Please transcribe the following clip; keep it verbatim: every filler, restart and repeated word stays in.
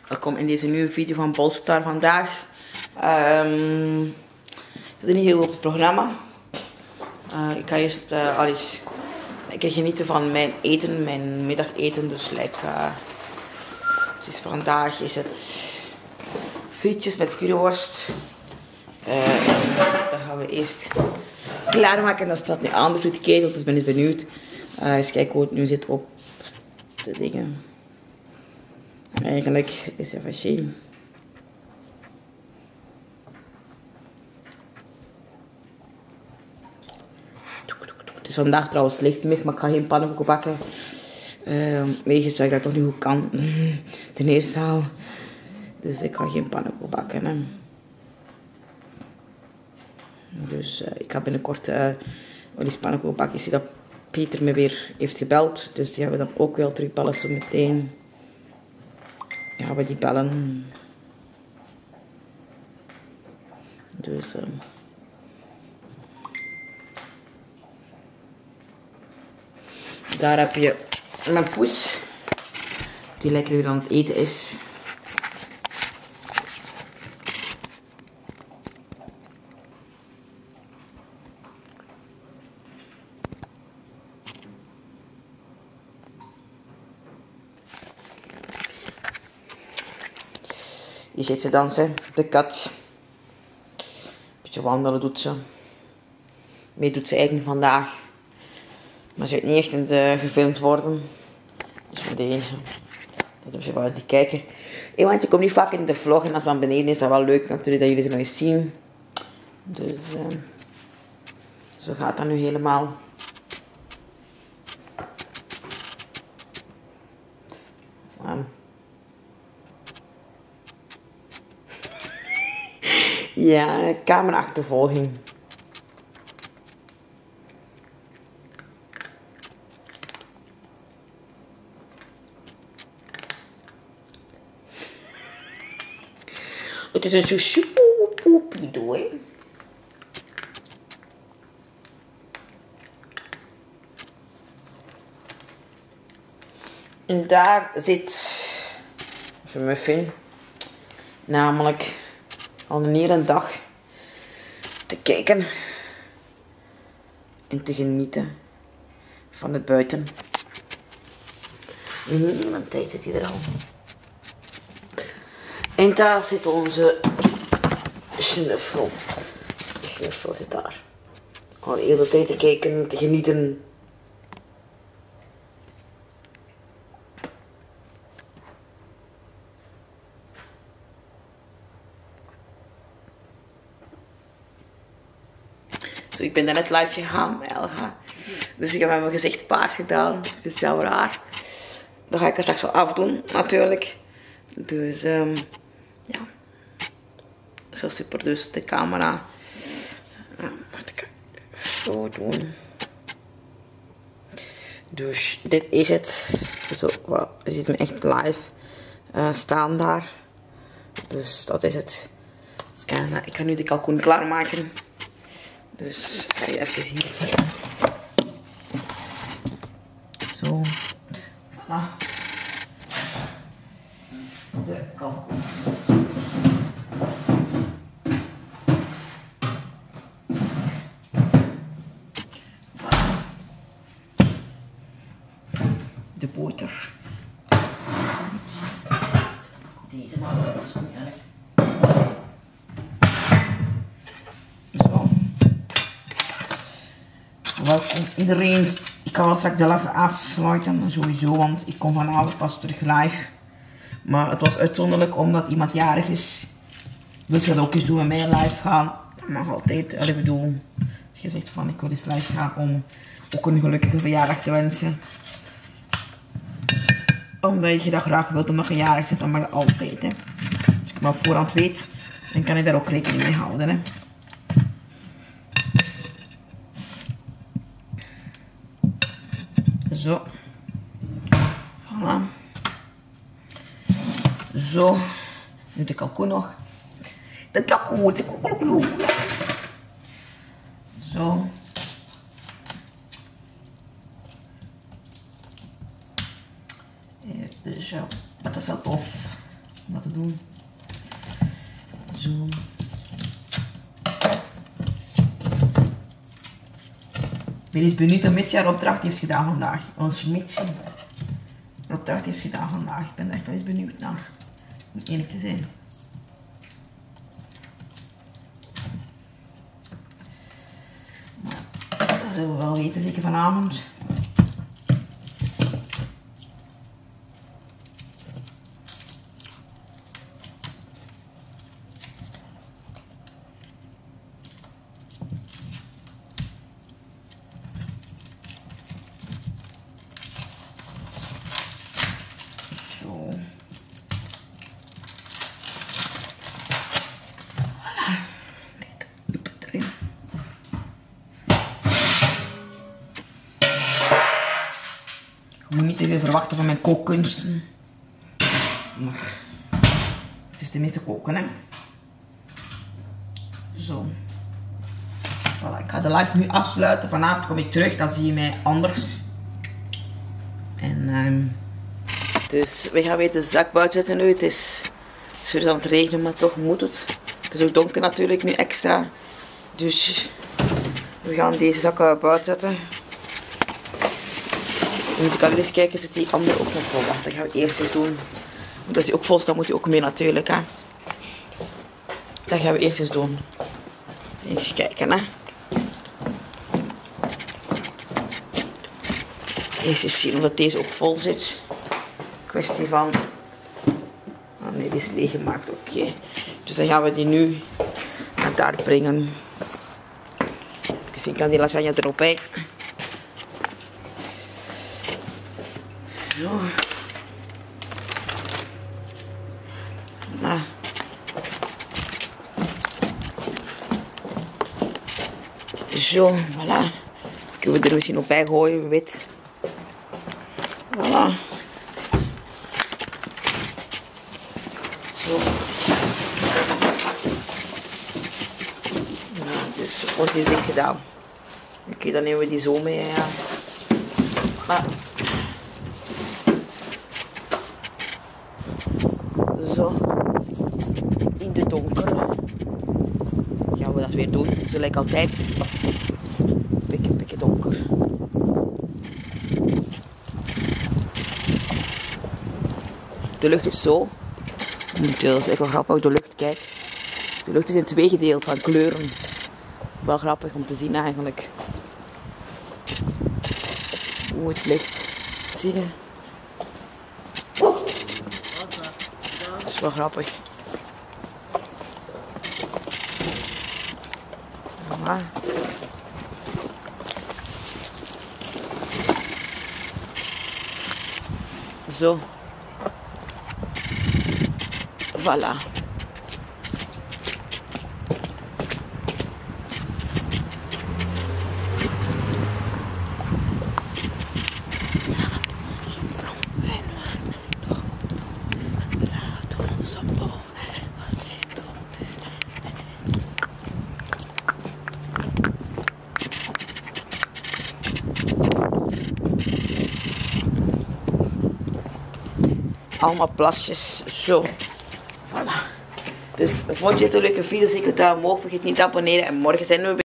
Welkom in deze nieuwe video van Polestar vandaag. Um, ik zit niet heel op het programma. Uh, ik ga eerst uh, al eens lekker genieten van mijn eten, mijn middageten. Dus like, uh, dus vandaag is het frietjes met curryworst. Uh, dat gaan we eerst klaarmaken. Dat staat nu aan de frietketel, dus ben ik benieuwd. Uh, eens kijken hoe het nu zit op de dingen. Eigenlijk is het even Het is vandaag trouwens licht mis, maar ik ga geen pannenkoeken bakken. Uh, wegens dat ik dat toch niet goed kan. Ten eerste al. Dus ik ga geen pannenkoeken bakken. Hè. Dus uh, ik ga binnenkort uh, wel eens pannenkoeken bakken. Ik zie dat Pieter me weer heeft gebeld. Dus die hebben we dan ook wel terugbellen zo meteen. Ja, gaan we die bellen. Dus... Uh, daar heb je mijn poes. Die lekker weer aan het eten is. Hier zit ze dansen, de kat. Beetje wandelen doet ze. Mee doet ze eigenlijk vandaag. Maar ze weet niet echt in de, gefilmd worden. Dus voor deze. Dat heb je wel te kijken. Hey, want je komt niet vaak in de vlog. En als dat beneden is, dat wel leuk natuurlijk dat jullie ze nog eens zien. Dus uh, zo gaat dat nu helemaal. Um. Ja, cameraachtervolging. Het is een soepoepiedoe, hè. En daar zit een muffin. Namelijk al een hele dag te kijken en te genieten van het buiten. In een tijd zit hij er al. En daar zit onze snuffel. De snuffel zit daar. Al de hele tijd te kijken en te genieten. Zo, ik ben net live gegaan met Elga. Dus ik heb met mijn gezicht paars gedaan. Speciaal raar. Dat ga ik er straks wel afdoen, natuurlijk. Dus, um, ja. Zo super. Dus de camera. Uh, wat ik zo doen. Dus dit is het. Zo, wow, je ziet me echt live uh, staan daar. Dus dat is het. En uh, ik ga nu de kalkoen klaarmaken. Dus ga je even hier zetten. Zo. Voilà. De kalkoen. De boter. Deze maar, dat is niet erg. Zo. Welkom iedereen. Ik ga wel straks wel even afsluiten, sowieso, want ik kom vanavond pas terug live. Maar het was uitzonderlijk omdat iemand jarig is. Wilt je dat ook eens doen met mij live gaan? Dat mag altijd. Ik bedoel, als je zegt van ik wil eens live gaan om ook een gelukkige verjaardag te wensen. Omdat je dat graag wilt omdat je jarig bent, dan mag je altijd. Hè. Als ik maar op voorhand weet, dan kan je daar ook rekening mee houden. Hè. Zo. Voilà. Zo. Nu de kalkoen nog. De kalkoen, de kalkoen. Zo. Dus ja, dat is wel tof. om dat te doen. Zo. Ik ben eens benieuwd wat Mitsi haar opdracht heeft gedaan vandaag. Ons Mitsi haar opdracht heeft gedaan vandaag. Ik ben er echt wel eens benieuwd naar. Om eerlijk te zijn. Maar dat zullen we wel weten, zeker vanavond. Ik moet niet te veel verwachten van mijn kookkunsten. Maar het is tenminste koken, hè. Zo. Voilà, ik ga de live nu afsluiten. Vanavond kom ik terug, dan zie je mij anders. En um... dus we gaan weer de zak buiten zetten nu. Het is serieus aan het regenen, maar toch moet het. Het is ook donker natuurlijk nu extra. Dus we gaan deze zak buiten zetten. Dan moet ik al eens kijken, zit die andere ook nog vol. Wacht, dat gaan we eerst eens doen. Want als die ook vol is, dan moet die ook mee natuurlijk. Hè. Dat gaan we eerst eens doen. Eens kijken, hè. Eerst eens zien of deze ook vol zit. Kwestie van... Oh nee, die is leeggemaakt, oké. Okay. Dus dan gaan we die nu naar daar brengen. Misschien kan die lasagne erop, hè. Zo. Nou. Zo, voilà. Kunnen we er misschien nog bij gooien, wie weet. Voilà. Zo. Nou, dus ons is dit gedaan. Oké, okay, dan nemen we die zo mee. Ja. Ah. Zo, in de donker gaan we dat weer doen, zo lijkt altijd. Pikke, pikke donker. De lucht is zo, dat is echt wel grappig, de lucht, kijk. De lucht is in twee gedeeld van kleuren. Wel grappig om te zien eigenlijk. Hoe het ligt, zie je? Dat is wel grappig. Voilà. Zo. Voilà. Allemaal plasjes, zo. Voilà. Dus vond je het een leuke video, zeker duim omhoog. Vergeet niet te abonneren en morgen zijn we weer.